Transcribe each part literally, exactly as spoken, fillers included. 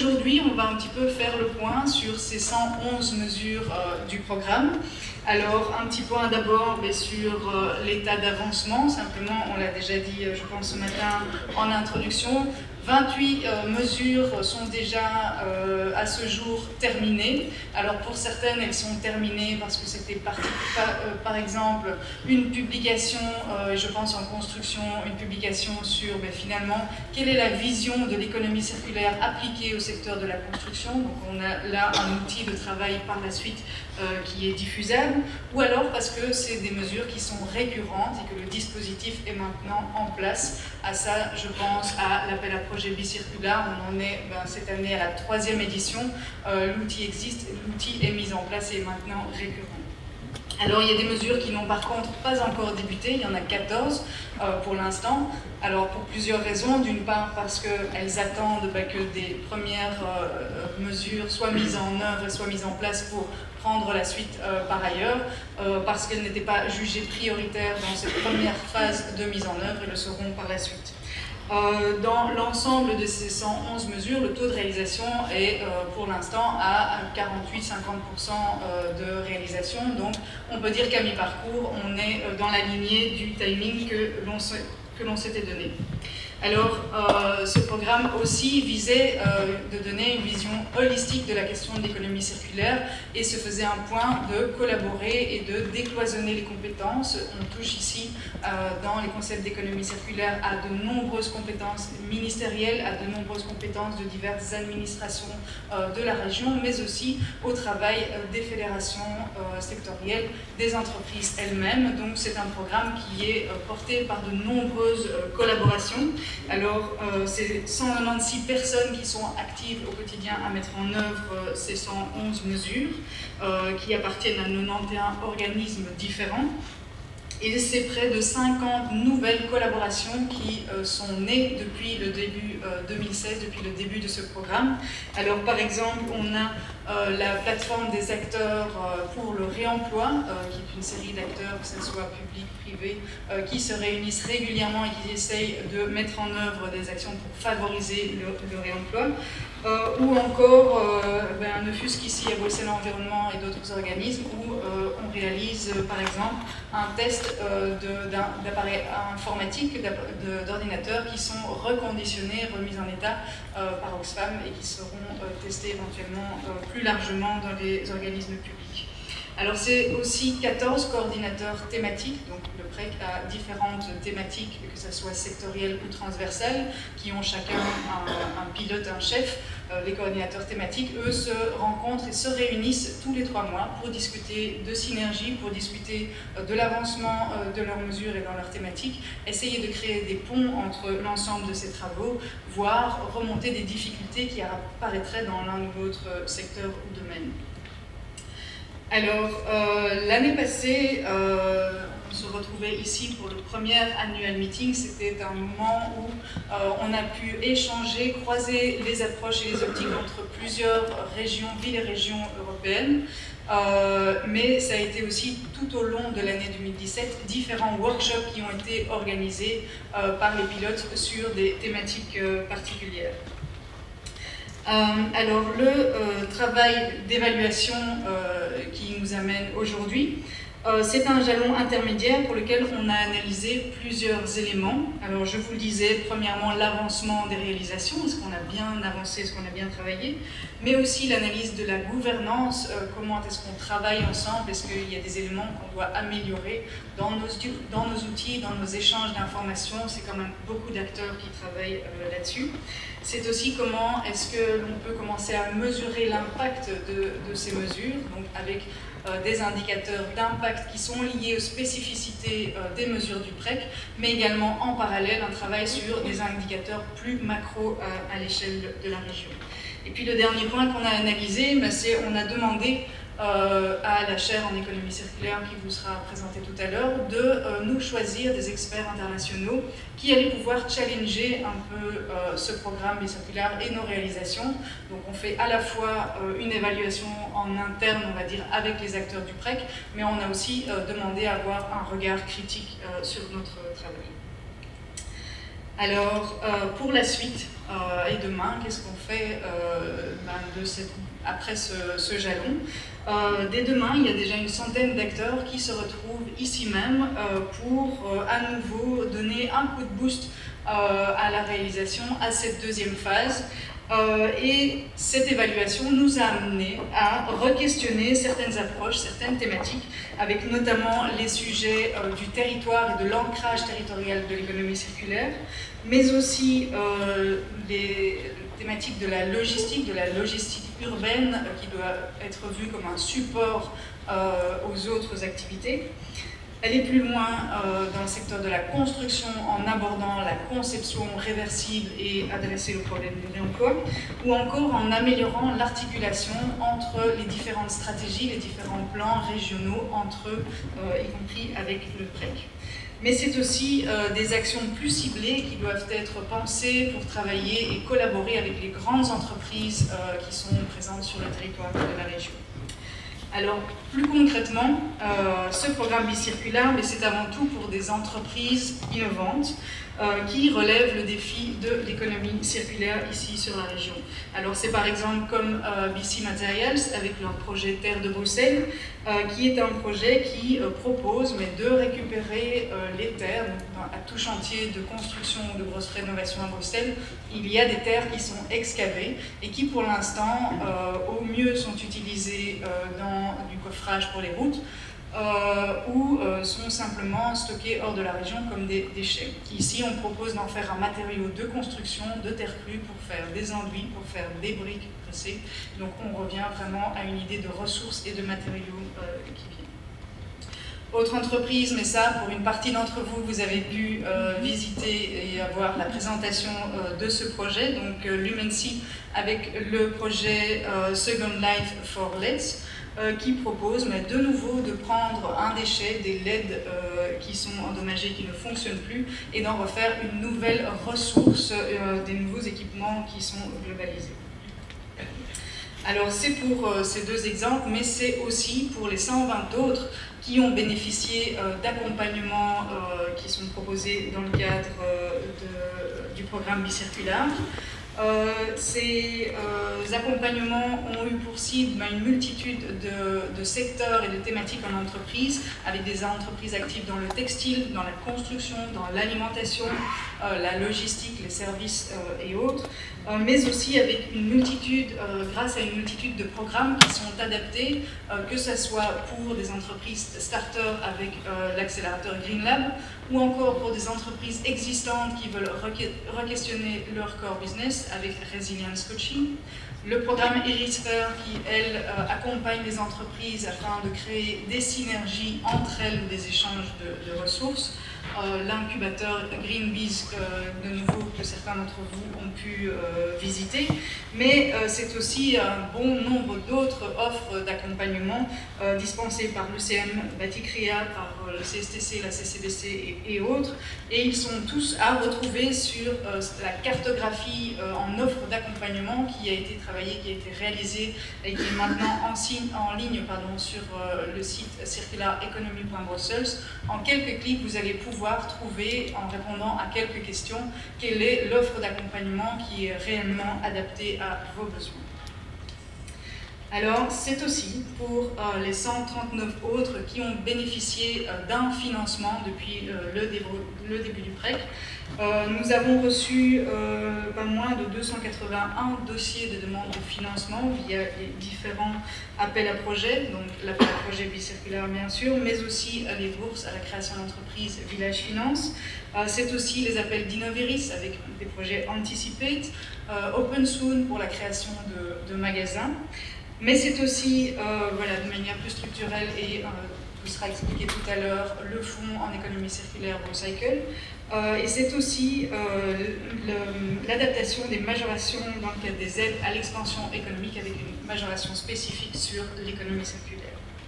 aujourd'hui, on va un petit peu faire le point sur ces cent onze mesures euh, du programme. Alors, un petit point d'abord sur euh, l'état d'avancement. Simplement, on l'a déjà dit, je pense, ce matin en introduction. vingt-huit euh, mesures sont déjà euh, à ce jour terminées. Alors pour certaines, elles sont terminées parce que c'était par, par, euh, par exemple une publication, euh, je pense en construction, une publication sur ben, finalement quelle est la vision de l'économie circulaire appliquée au secteur de la construction. Donc on a là un outil de travail par la suite euh, qui est diffusable, ou alors parce que c'est des mesures qui sont récurrentes et que le dispositif est maintenant en place. À ça, je pense à l'appel à projet Bicircular. On en est ben, cette année à la troisième édition. Euh, l'outil existe, l'outil est mis en place et est maintenant récurrent. Alors il y a des mesures qui n'ont par contre pas encore débuté, il y en a quatorze euh, pour l'instant. Alors pour plusieurs raisons, d'une part parce qu'elles attendent bah, que des premières euh, mesures soient mises en œuvre et soient mises en place pour prendre la suite euh, par ailleurs, euh, parce qu'elles n'étaient pas jugées prioritaires dans cette première phase de mise en œuvre et le seront par la suite. Euh, dans l'ensemble de ces cent onze mesures, le taux de réalisation est euh, pour l'instant à quarante-huit à cinquante pour cent euh, de réalisation. Donc on peut dire qu'à mi-parcours, on est euh, dans la lignée du timing que l'on s'était donné. Alors, euh, ce programme aussi visait euh, de donner une vision holistique de la question de l'économie circulaire et se faisait un point de collaborer et de décloisonner les compétences. On touche ici, euh, dans les concepts d'économie circulaire, à de nombreuses compétences ministérielles, à de nombreuses compétences de diverses administrations euh, de la région, mais aussi au travail euh, des fédérations euh, sectorielles, des entreprises elles-mêmes. Donc, c'est un programme qui est euh, porté par de nombreuses euh, collaborations. Alors, euh, c'est cent quatre-vingt-seize personnes qui sont actives au quotidien à mettre en œuvre euh, ces cent onze mesures, euh, qui appartiennent à quatre-vingt-onze organismes différents. Et c'est près de cinquante nouvelles collaborations qui euh, sont nées depuis le début euh, deux mille seize, depuis le début de ce programme. Alors par exemple, on a euh, la plateforme des acteurs euh, pour le réemploi, euh, qui est une série d'acteurs, que ce soit public, privé, euh, qui se réunissent régulièrement et qui essayent de mettre en œuvre des actions pour favoriser le, le réemploi. Euh, ou encore, euh, ben, ne fût-ce qu'ici à Bruxelles Environnement et d'autres organismes, où euh, on réalise euh, par exemple un test euh, d'appareils informatiques, d'ordinateurs qui sont reconditionnés, remis en état euh, par Oxfam et qui seront euh, testés éventuellement euh, plus largement dans les organismes publics. Alors c'est aussi quatorze coordinateurs thématiques, donc le P R E C a différentes thématiques, que ce soit sectorielles ou transversales, qui ont chacun un, un pilote, un chef. Euh, les coordinateurs thématiques, eux, se rencontrent et se réunissent tous les trois mois pour discuter de synergie, pour discuter euh, de l'avancement euh, de leurs mesures et dans leurs thématiques, essayer de créer des ponts entre l'ensemble de ces travaux, voire remonter des difficultés qui apparaîtraient dans l'un ou l'autre secteur ou domaine. Alors, euh, l'année passée, euh, on se retrouvait ici pour le premier annual meeting. C'était un moment où euh, on a pu échanger, croiser les approches et les optiques entre plusieurs régions, villes et régions européennes. Euh, mais ça a été aussi tout au long de l'année deux mille dix-sept différents workshops qui ont été organisés euh, par les pilotes sur des thématiques euh, particulières. Euh, alors, le euh, travail d'évaluation euh, qui nous amène aujourd'hui, euh, c'est un jalon intermédiaire pour lequel on a analysé plusieurs éléments. Alors, je vous le disais, premièrement, l'avancement des réalisations, est-ce qu'on a bien avancé, est-ce qu'on a bien travaillé, mais aussi l'analyse de la gouvernance, euh, comment est-ce qu'on travaille ensemble, est-ce qu'il y a des éléments qu'on doit améliorer dans nos, dans nos outils, dans nos échanges d'informations. C'est quand même beaucoup d'acteurs qui travaillent euh, là-dessus. C'est aussi comment est-ce que l'on peut commencer à mesurer l'impact de, de ces mesures, donc avec euh, des indicateurs d'impact qui sont liés aux spécificités euh, des mesures du P R E C, mais également en parallèle un travail sur des indicateurs plus macro euh, à l'échelle de, de la région. Et puis le dernier point qu'on a analysé, ben, c'est on a demandé Euh, à la chaire en économie circulaire qui vous sera présentée tout à l'heure, de euh, nous choisir des experts internationaux qui allaient pouvoir challenger un peu euh, ce programme Bicircular et nos réalisations. Donc on fait à la fois euh, une évaluation en interne, on va dire, avec les acteurs du P R E C, mais on a aussi euh, demandé à avoir un regard critique euh, sur notre travail. Alors, euh, pour la suite euh, et demain, qu'est-ce qu'on fait euh, ben de cette, après ce, ce jalon? euh, Dès demain, il y a déjà une centaine d'acteurs qui se retrouvent ici même euh, pour euh, à nouveau donner un coup de boost euh, à la réalisation, à cette deuxième phase. Euh, et cette évaluation nous a amené à re-questionner certaines approches, certaines thématiques, avec notamment les sujets euh, du territoire et de l'ancrage territorial de l'économie circulaire, mais aussi euh, les thématiques de la logistique, de la logistique urbaine, euh, qui doit être vue comme un support euh, aux autres activités. Aller plus loin euh, dans le secteur de la construction en abordant la conception réversible et adresser le problème du réemploi, ou encore en améliorant l'articulation entre les différentes stratégies, les différents plans régionaux entre eux, euh, y compris avec le P R E C. Mais c'est aussi euh, des actions plus ciblées qui doivent être pensées pour travailler et collaborer avec les grandes entreprises euh, qui sont présentes sur le territoire de la région. Alors, plus concrètement, euh, ce programme bicirculaire, mais c'est avant tout pour des entreprises innovantes euh, qui relèvent le défi de l'économie circulaire ici sur la région. Alors, c'est par exemple comme euh, B C Materials avec leur projet Terre de Bruxelles, euh, qui est un projet qui euh, propose mais de récupérer euh, les terres. Donc, à tout chantier de construction ou de grosse rénovation à Bruxelles, il y a des terres qui sont excavées et qui, pour l'instant, euh, au mieux sont utilisées euh, dans du coffrage pour les routes euh, ou euh, sont simplement stockées hors de la région comme des déchets. Ici, on propose d'en faire un matériau de construction, de terre crue, pour faire des enduits, pour faire des briques pressées. Donc on revient vraiment à une idée de ressources et de matériaux euh, qui viennent. Autre entreprise, mais ça, pour une partie d'entre vous, vous avez pu euh, visiter et avoir la présentation euh, de ce projet, donc euh, Lumency avec le projet euh, Second Life for L E Ds, euh, qui propose mais de nouveau de prendre un déchet, des L E D euh, qui sont endommagés, qui ne fonctionnent plus, et d'en refaire une nouvelle ressource, euh, des nouveaux équipements qui sont globalisés. Alors c'est pour euh, ces deux exemples, mais c'est aussi pour les cent vingt autres qui ont bénéficié euh, d'accompagnements euh, qui sont proposés dans le cadre euh, de, du programme bicirculaire. Euh, ces euh, accompagnements ont eu pour cible une multitude de, de secteurs et de thématiques en entreprise, avec des entreprises actives dans le textile, dans la construction, dans l'alimentation, euh, la logistique, les services euh, et autres, euh, mais aussi avec une multitude, euh, grâce à une multitude de programmes qui sont adaptés, euh, que ce soit pour des entreprises starters avec euh, l'accélérateur Green Lab, ou encore pour des entreprises existantes qui veulent re-questionner leur core business avec Resilience Coaching. Le programme Hemisphere qui, elle, euh, accompagne les entreprises afin de créer des synergies entre elles ou des échanges de, de ressources. Euh, L'incubateur Greenbiz, euh, de nouveau, que certains d'entre vous ont pu euh, visiter. Mais euh, c'est aussi un bon nombre d'autres offres d'accompagnement euh, dispensées par l'U C M Batikria, par euh, le C S T C, la C C B C et, et autres. Et ils sont tous à retrouver sur euh, la cartographie euh, en offre d'accompagnement qui a été travaillée, qui a été réalisée et qui est maintenant en, signe, en ligne pardon, sur euh, le site circular economy point brussels. En quelques clics, vous allez pouvoir trouver, en répondant à quelques questions, quelle est l'offre d'accompagnement qui est réellement adaptée à vos besoins. Alors, c'est aussi pour euh, les cent trente-neuf autres qui ont bénéficié euh, d'un financement depuis euh, le, début, le début du P R E C. Euh, nous avons reçu euh, pas moins de deux cent quatre-vingt-un dossiers de demande de financement via les différents appels à projets, donc l'appel à projet bicirculaire bien sûr, mais aussi euh, les bourses à la création d'entreprises Village Finance. Euh, c'est aussi les appels d'Innoveris avec des projets Anticipate, euh, Open Soon pour la création de, de magasins. Mais c'est aussi, euh, voilà, de manière plus structurelle, et euh, tout sera expliqué tout à l'heure, le fonds en économie circulaire Recycle. Euh, et c'est aussi euh, l'adaptation des majorations dans le cadre des aides à l'expansion économique avec une majoration spécifique sur l'économie circulaire.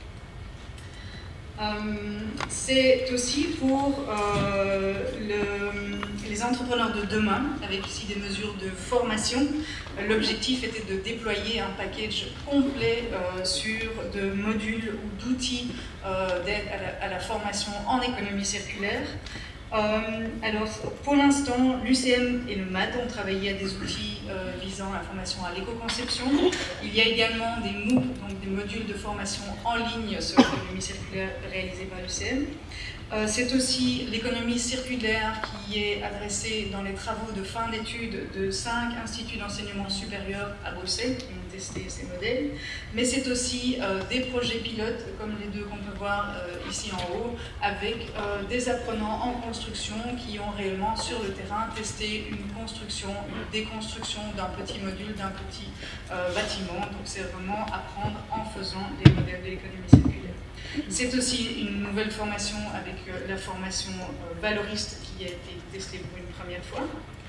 Euh, c'est aussi pour euh, le, les entrepreneurs de demain, avec ici des mesures de formation. L'objectif était de déployer un package complet euh, sur de modules ou d'outils euh, d'aide à, à la formation en économie circulaire. Euh, alors, pour l'instant, l'U C M et le M A D ont travaillé à des outils euh, visant la formation à l'éco-conception. Il y a également des M O O C, donc des modules de formation en ligne sur l'économie circulaire réalisés par l'U C M. Euh, C'est aussi l'économie circulaire qui est adressée dans les travaux de fin d'études de cinq instituts d'enseignement supérieur à Bruxelles qui ont testé ces modèles. Mais c'est aussi euh, des projets pilotes, comme les deux qu'on peut voir euh, ici en haut, avec euh, des apprenants en construction qui ont réellement sur le terrain testé une construction, une déconstruction d'un petit module, d'un petit euh, bâtiment. Donc c'est vraiment apprendre en faisant les modèles de l'économie circulaire. C'est aussi une nouvelle formation avec euh, la formation euh, valoriste qui a été testée pour une première fois.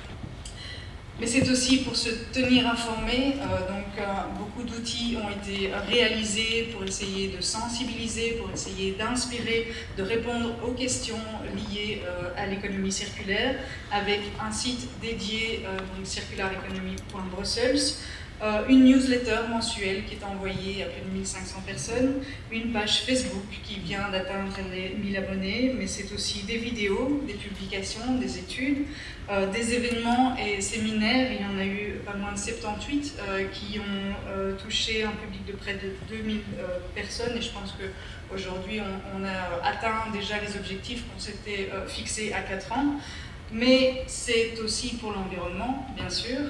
Mais c'est aussi pour se tenir informé, euh, donc euh, beaucoup d'outils ont été réalisés pour essayer de sensibiliser, pour essayer d'inspirer, de répondre aux questions liées euh, à l'économie circulaire, avec un site dédié, euh, donc circular economy point brussels, Euh, une newsletter mensuelle qui est envoyée à plus de mille cinq cents personnes, une page Facebook qui vient d'atteindre les mille abonnés, mais c'est aussi des vidéos, des publications, des études, euh, des événements et séminaires. Il y en a eu pas moins de soixante-dix-huit euh, qui ont euh, touché un public de près de deux mille euh, personnes, et je pense qu'aujourd'hui on, on a atteint déjà les objectifs qu'on s'était euh, fixés à quatre ans. Mais c'est aussi pour l'environnement, bien sûr.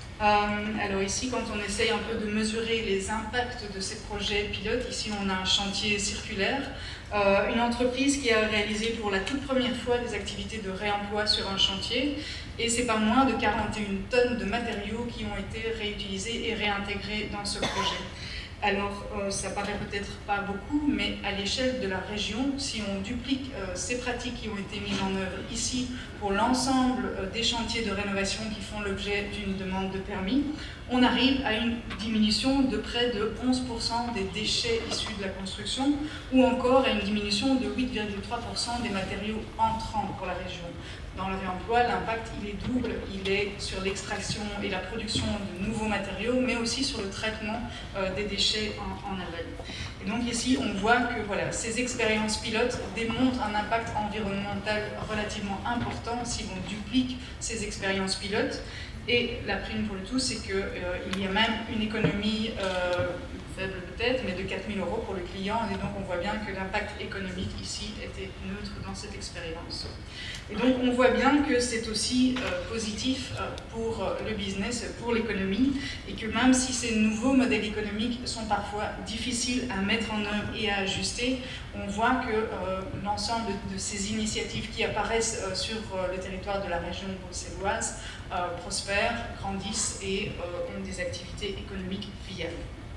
Euh, alors ici, quand on essaye un peu de mesurer les impacts de ces projets pilotes, ici on a un chantier circulaire, euh, une entreprise qui a réalisé pour la toute première fois des activités de réemploi sur un chantier, et c'est pas moins de quarante et une tonnes de matériaux qui ont été réutilisés et réintégrés dans ce projet. Alors, euh, ça paraît peut-être pas beaucoup, mais à l'échelle de la région, si on duplique euh, ces pratiques qui ont été mises en œuvre ici pour l'ensemble euh, des chantiers de rénovation qui font l'objet d'une demande de permis, on arrive à une diminution de près de onze pour cent des déchets issus de la construction, ou encore à une diminution de huit virgule trois pour cent des matériaux entrants pour la région. Dans le réemploi, l'impact il est double, il est sur l'extraction et la production de nouveaux matériaux, mais aussi sur le traitement euh, des déchets en, en aval. Et donc ici, on voit que voilà, ces expériences pilotes démontrent un impact environnemental relativement important si on duplique ces expériences pilotes. Et la prime pour le tout, c'est qu'il euh, y a même une économie euh, faible peut-être, mais de quatre mille euros pour le client, et donc on voit bien que l'impact économique ici était neutre dans cette expérience. Et donc on voit bien que c'est aussi euh, positif euh, pour le business, pour l'économie, et que même si ces nouveaux modèles économiques sont parfois difficiles à mettre en œuvre et à ajuster, on voit que euh, l'ensemble de, de ces initiatives qui apparaissent euh, sur euh, le territoire de la région bruxelloise euh, prospèrent, grandissent et euh, ont des activités économiques viables.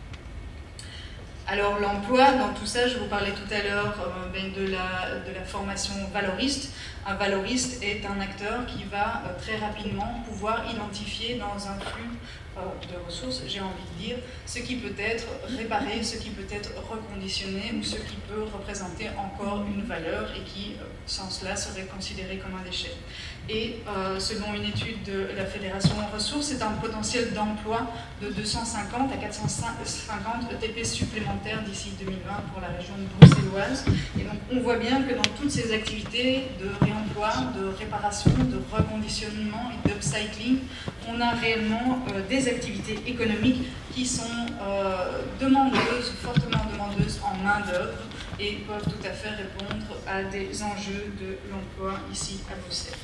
Alors l'emploi, dans tout ça, je vous parlais tout à l'heure euh, ben, de, la, de la formation valoriste. Un valoriste est un acteur qui va euh, très rapidement pouvoir identifier dans un flux euh, de ressources, j'ai envie de dire, ce qui peut être réparé, ce qui peut être reconditionné ou ce qui peut représenter encore une valeur et qui, euh, sans cela, serait considéré comme un déchet. Et euh, selon une étude de la Fédération Ressources, c'est un potentiel d'emploi de deux cent cinquante à quatre cent cinquante E T P supplémentaires d'ici deux mille vingt pour la région bruxelloise. Et donc on voit bien que dans toutes ces activités de réemploi, de réparation, de reconditionnement et d'upcycling, on a réellement euh, des activités économiques qui sont euh, demandeuses, fortement demandeuses en main-d'œuvre et peuvent tout à fait répondre à des enjeux de l'emploi ici à Bruxelles.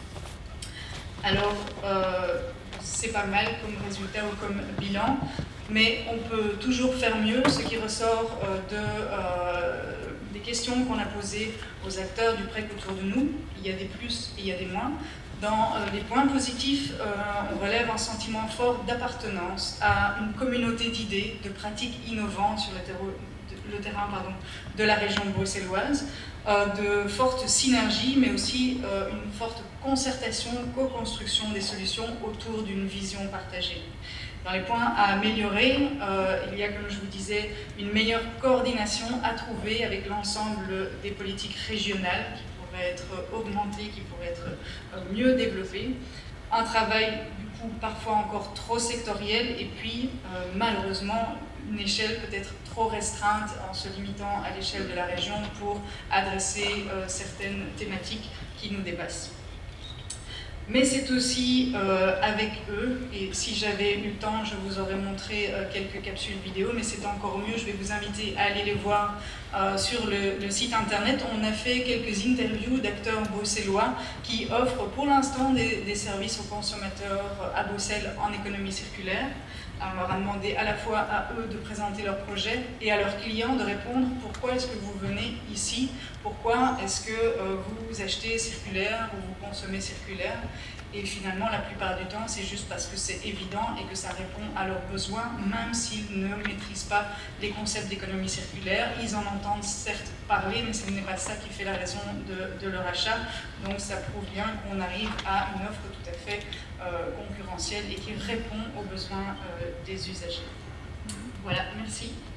Alors, euh, c'est pas mal comme résultat ou comme bilan, mais on peut toujours faire mieux. Ce qui ressort euh, de, euh, des questions qu'on a posées aux acteurs du P R E C autour de nous, il y a des plus et il y a des moins. Dans euh, les points positifs, euh, on relève un sentiment fort d'appartenance à une communauté d'idées, de pratiques innovantes sur le, de, le terrain pardon, de la région bruxelloise, euh, de fortes synergies, mais aussi euh, une forte concertation, co-construction des solutions autour d'une vision partagée. Dans les points à améliorer, euh, il y a, comme je vous disais, une meilleure coordination à trouver avec l'ensemble des politiques régionales qui pourraient être augmentées, qui pourraient être euh, mieux développées. Un travail, du coup, parfois encore trop sectoriel, et puis, euh, malheureusement, une échelle peut-être trop restreinte en se limitant à l'échelle de la région pour adresser euh, certaines thématiques qui nous dépassent. Mais c'est aussi euh, avec eux, et si j'avais eu le temps, je vous aurais montré euh, quelques capsules vidéo, mais c'est encore mieux, je vais vous inviter à aller les voir euh, sur le, le site internet. On a fait quelques interviews d'acteurs bruxellois qui offrent pour l'instant des, des services aux consommateurs à Bruxelles en économie circulaire. On leur a demandé à la fois à eux de présenter leurs projets et à leurs clients de répondre pourquoi est-ce que vous venez ici, pourquoi est-ce que euh, vous achetez circulaire ou vous consommez circulaire. Et finalement, la plupart du temps, c'est juste parce que c'est évident et que ça répond à leurs besoins, même s'ils ne maîtrisent pas les concepts d'économie circulaire. Ils en entendent certes parler, mais ce n'est pas ça qui fait la raison de, de leur achat. Donc ça prouve bien qu'on arrive à une offre tout à fait euh, concurrentielle et qui répond aux besoins euh, des usagers. Voilà, merci.